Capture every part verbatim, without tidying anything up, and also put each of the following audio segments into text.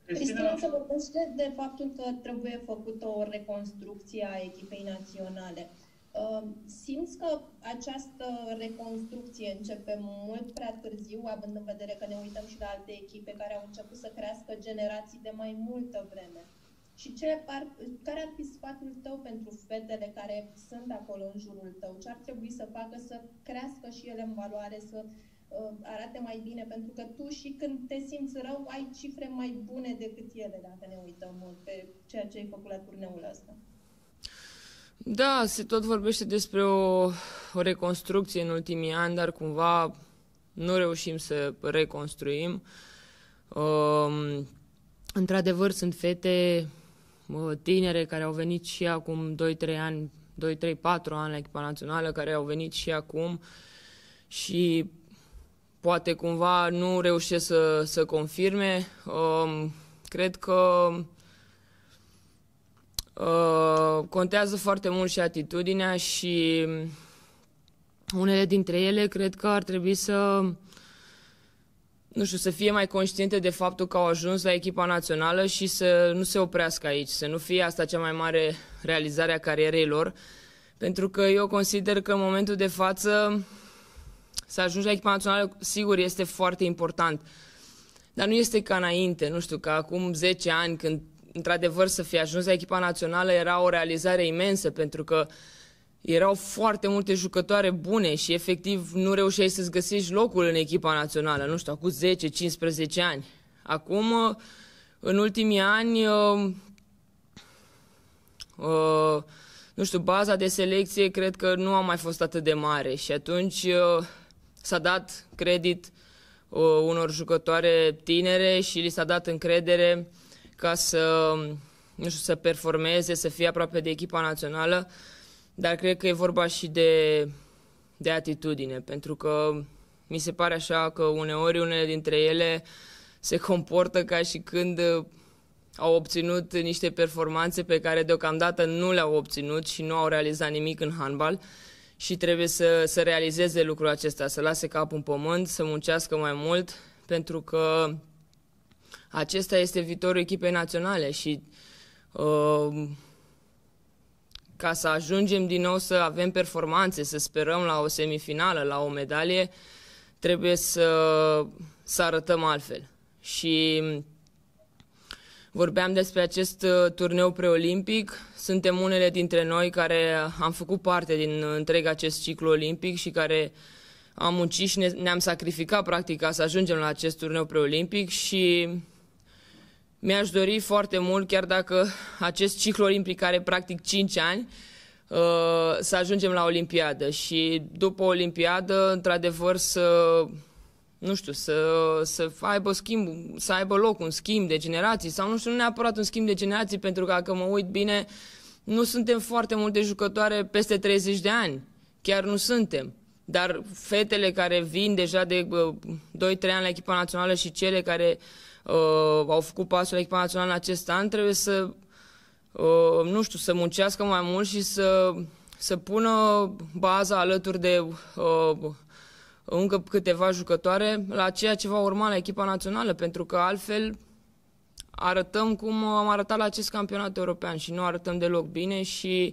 Cristina se vorbește de faptul că trebuie făcută o reconstrucție a echipei naționale. Simți că această reconstrucție începe mult prea târziu, având în vedere că ne uităm și la alte echipe care au început să crească generații de mai multă vreme? Și ce ar, care ar fi sfatul tău pentru fetele care sunt acolo în jurul tău? Ce ar trebui să facă să crească și ele în valoare, să uh, arate mai bine? Pentru că tu și când te simți rău, ai cifre mai bune decât ele, dacă ne uităm pe ceea ce ai făcut la turneul ăsta. Da, se tot vorbește despre o, o reconstrucție în ultimii ani, dar cumva nu reușim să reconstruim. Uh, într-adevăr, sunt fete tinere care au venit și acum doi trei ani, doi trei patru ani la echipa națională, care au venit și acum și poate cumva nu reușesc să, să confirme. Uh, cred că uh, contează foarte mult și atitudinea și unele dintre ele cred că ar trebui să nu știu, să fie mai conștiente de faptul că au ajuns la echipa națională și să nu se oprească aici, să nu fie asta cea mai mare realizare a carierei lor, pentru că eu consider că în momentul de față să ajungi la echipa națională, sigur, este foarte important, dar nu este ca înainte, nu știu, ca acum zece ani, când într-adevăr să fie ajuns la echipa națională era o realizare imensă, pentru că erau foarte multe jucătoare bune și efectiv nu reușeai să-ți găsești locul în echipa națională, nu știu, acum zece cincisprezece ani. Acum, în ultimii ani, uh, uh, nu știu, baza de selecție cred că nu a mai fost atât de mare și atunci uh, s-a dat credit uh, unor jucătoare tinere și li s-a dat încredere ca să, nu știu, să performeze, să fie aproape de echipa națională. Dar cred că e vorba și de, de atitudine, pentru că mi se pare așa că uneori unele dintre ele se comportă ca și când au obținut niște performanțe pe care deocamdată nu le-au obținut și nu au realizat nimic în handbal și trebuie să, să realizeze lucrul acesta, să lase capul în pământ, să muncească mai mult, pentru că acesta este viitorul echipei naționale și uh, ca să ajungem din nou să avem performanțe, să sperăm la o semifinală, la o medalie, trebuie să, să arătăm altfel. Și vorbeam despre acest turneu preolimpic. Suntem unele dintre noi care am făcut parte din întreg acest ciclu olimpic și care am muncit și ne, ne-am sacrificat practic ca să ajungem la acest turneu preolimpic și mi-aș dori foarte mult, chiar dacă acest ciclu olimpic are practic cinci ani, să ajungem la Olimpiadă și după Olimpiadă, într-adevăr, să, nu știu, să, să aibă schimb, să aibă loc un schimb de generații sau nu știu, nu neapărat un schimb de generații, pentru că dacă mă uit bine, nu suntem foarte multe jucătoare peste treizeci de ani, chiar nu suntem. Dar fetele care vin deja de doi trei ani la echipa națională și cele care Uh, au făcut pasul la echipa națională în acest an, trebuie să, uh, nu știu, să muncească mai mult și să, să pună baza alături de uh, încă câteva jucătoare la ceea ce va urma la echipa națională, pentru că altfel arătăm cum am arătat la acest campionat european și nu arătăm deloc bine și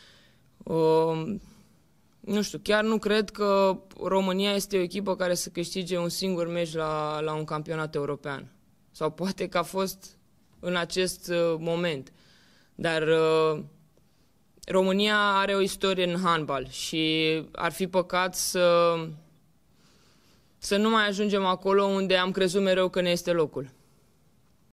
uh, nu știu, chiar nu cred că România este o echipă care să câștige un singur meci la, la un campionat european. Sau poate că a fost în acest uh, moment. Dar uh, România are o istorie în handbal și ar fi păcat să, să nu mai ajungem acolo unde am crezut mereu că ne este locul.